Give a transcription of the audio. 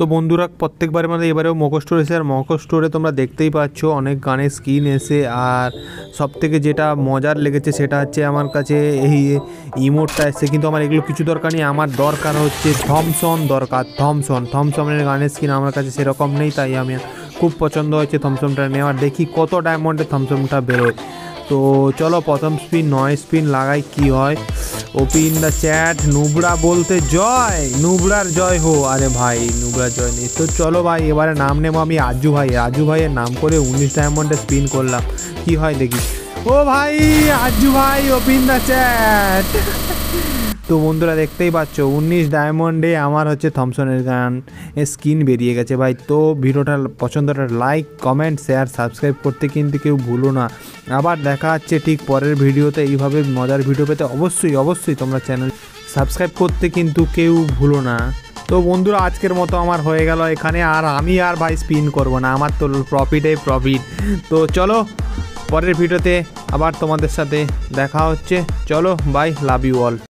তো বন্ধুরা প্রত্যেকবারের মধ্যে এবারেও মকো স্টোর এসে, আর মকো স্টোরে তোমরা দেখতেই পাচ্ছ অনেক গানের স্কিন এসে। আর সবথেকে যেটা মজার লেগেছে সেটা হচ্ছে আমার কাছে এই ইমোটটা এসছে, কিন্তু আমার এগুলো কিছু দরকার নেই। আমার দরকার হচ্ছে থমসন দরকার, থমসনের গানের স্কিন আমার কাছে সেরকম নেই, তাই আমি খুব পছন্দ হয়েছে থমসনটা নেওয়ার। দেখি কত ডায়মন্ডে থমসনটা বেরোয়। তো চলো প্রথম স্পিন 9 স্পিন লাগাই, কি হয়। ওপিন দ্য চ্যাট, নুবড়া বলতে জয়, নুবড়ার জয় হো। আরে ভাই নুবড়ার জয় নেই। তো চলো ভাই এবারে নাম নেবো আমি রাজু ভাইয়ের নাম করে 19 ডায়মন্ডে স্পিন করলাম, কি হয় দেখি। ও ভাই রাজু ভাই, ওপিন দ্য চ্যাট। তো বন্ধুরা দেখতেই পাচ্ছ 19 ডায়মন্ডে আমার হচ্ছে থমসনের গান স্কিন বেরিয়ে গেছে ভাই। তো ভিডিওটা পছন্দটা লাইক কমেন্ট শেয়ার সাবস্ক্রাইব করতে কিন্তু কেউ ভুলো না। আবার দেখা হচ্ছে ঠিক পরের ভিডিওতে। এইভাবে মজার ভিডিও পেতে অবশ্যই তোমরা চ্যানেল সাবস্ক্রাইব করতে কিন্তু কেউ ভুলো না। তো বন্ধুরা আজকের মতো আমার হয়ে গেল এখানে, আর আমি আর ভাই স্পিন করব না, আমার তো প্রফিট। তো চলো পরের ভিডিওতে আবার তোমাদের সাথে দেখা হচ্ছে। চলো বাই, লাভ ইউ অল।